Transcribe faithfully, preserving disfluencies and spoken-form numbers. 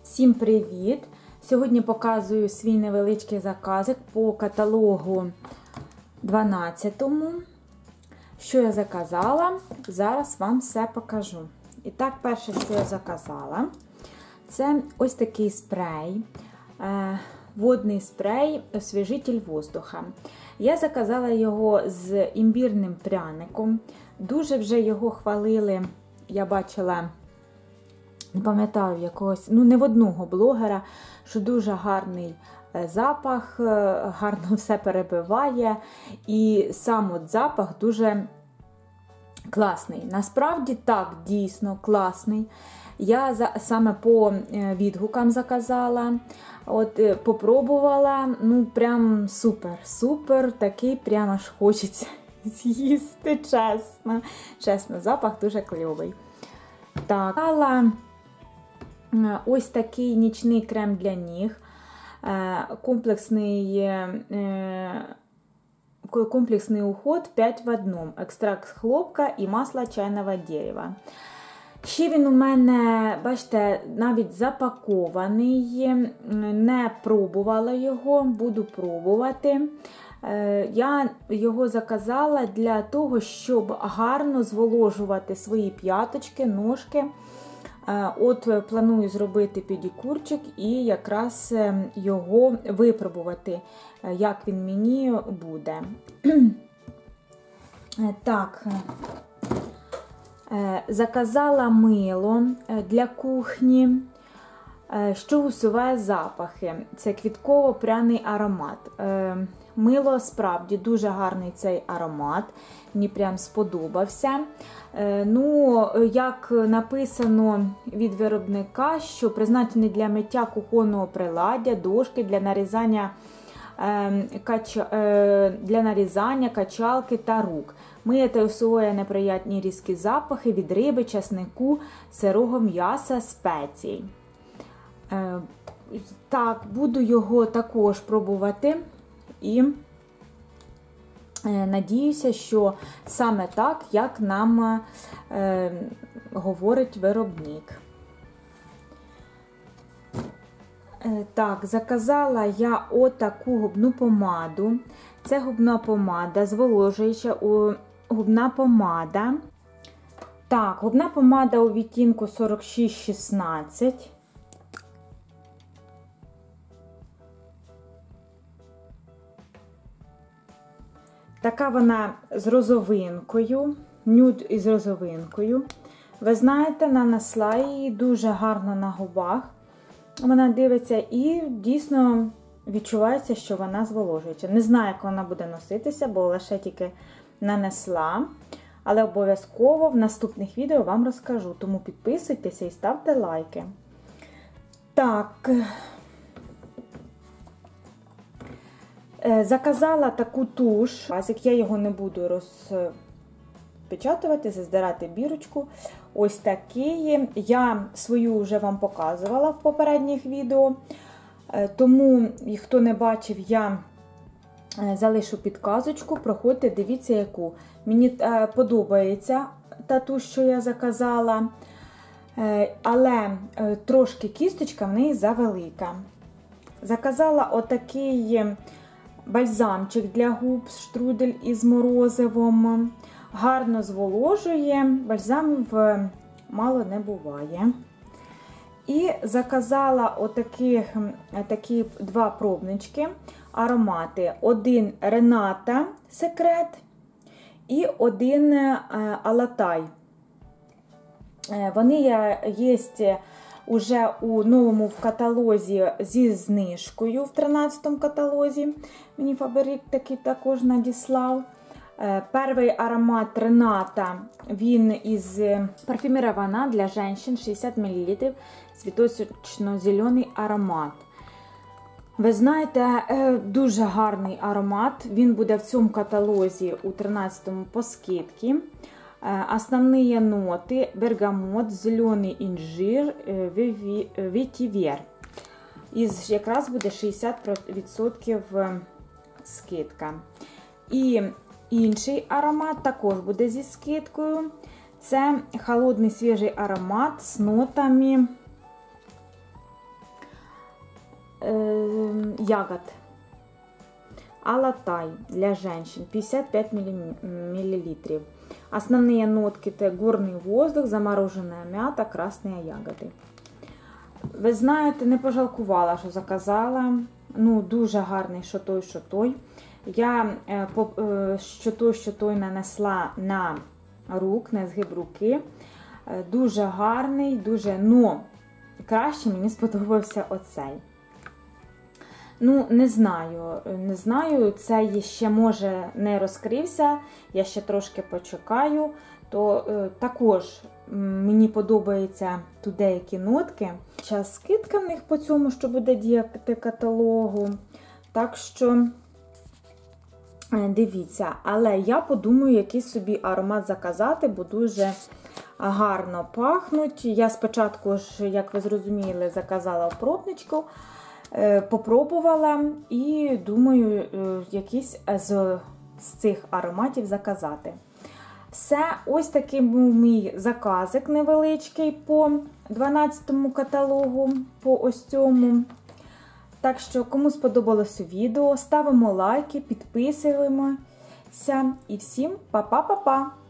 Всім привіт! Сьогодні показую свій невеличкий заказик по каталогу дванадцятому. Що я заказала, зараз вам все покажу. І так, перше, що я заказала, це ось такий спрей, водний спрей освіжитель воздуха. Я заказала його з імбірним пряником. Дуже вже його хвалили, я бачила, не пам'ятаю якогось, ну не в одного блогера, що дуже гарний запах, гарно все перебиває. І сам от запах дуже класний. Насправді так, дійсно класний. Я за, саме по відгукам заказала, от попробувала, ну прям супер, супер, такий прямо аж хочеться з'їсти, чесно. Чесно, запах дуже кльовий. Так, брала ось такий нічний крем для ніг, комплексний, комплексний уход п'ять в одному, екстракт хлопка і масло чайного дерева. Ще він у мене, бачите, навіть запакований, не пробувала його, буду пробувати. Я його заказала для того, щоб гарно зволожувати свої п'яточки, ножки. От планую зробити педикюрчик і якраз його випробувати, як він мені буде. Так, заказала мило для кухні, що усуває запахи. Це квітково-пряний аромат. Мило справді дуже гарний цей аромат, мені прям сподобався. Ну, як написано від виробника, що призначений для миття кухонного приладдя, дошки для нарізання, для нарізання качалки та рук. Миє та усуває неприятні різкі запахи від риби, часнику, сирого м'яса, спецій. Так, буду його також пробувати і надіюся, що саме так, як нам е, говорить виробник. Е, так, заказала я отаку губну помаду. Це губна помада, зволожуюча губна помада. Так, губна помада у відтінку сорок шість шістнадцять. Така вона з розовинкою, нюд із розовинкою. Ви знаєте, нанесла її дуже гарно на губах. Вона дивиться і дійсно відчувається, що вона зволожуюча. Не знаю, як вона буде носитися, бо лише тільки нанесла. Але обов'язково в наступних відео вам розкажу. Тому підписуйтеся і ставте лайки. Так. Заказала таку туш, я його не буду розпечатувати, заздирати бірочку. Ось такий. Я свою вже вам показувала в попередніх відео, тому, хто не бачив, я залишу підказочку, проходьте, дивіться яку. Мені подобається та туш, що я заказала, але трошки кісточка в неї завелика. Заказала отакий бальзамчик для губ, штрудель із морозивом. Гарно зволожує, бальзамів мало не буває. І заказала отаких, такі два пробнички, аромати. Один Рената Секрет і один Алатай. Вони є уже у новому в каталозі зі знижкою, в тринадцятому каталозі. Мені Фаберік такий також надіслав. Перший аромат Рената, він із парфюмірована для жінок, шістдесят мілілітрів, цвіточно-зелений аромат. Ви знаєте, дуже гарний аромат, він буде в цьому каталозі у тринадцятому по скидці. Основні ноти: бергамот, зелений інжир, ветивер. І якраз буде шістдесят відсотків скидка. І інший аромат також буде зі скидкою. Це холодний свіжий аромат з нотами ягод. Алатай для женщин пятьдесят пять миллилитров. Основные нотки – это горный воздух, замороженная мята, красные ягоди. Ви знаєте, не пожалкувала, що заказала. Ну, дуже гарний, що той, що той. Я що той, що той нанесла на рук, на згиб руки. Дуже гарний, дуже, ну, краще мені сподобався оцей. Ну, не знаю, не знаю, цей ще, може, не розкрився, я ще трошки почекаю, то е, також мені подобаються тут деякі нотки. Час скидка в них по цьому, що буде діяти каталогу, так що е, дивіться, але я подумаю, який собі аромат заказати, бо дуже гарно пахнуть. Я спочатку ж, як ви зрозуміли, заказала в пробничку, попробувала і думаю, якийсь з, з цих ароматів заказати. Все, ось такий був мій заказик невеличкий по дванадцятому каталогу, по ось цьому. Так що, кому сподобалося відео, ставимо лайки, підписуємося і всім па-па-па-па!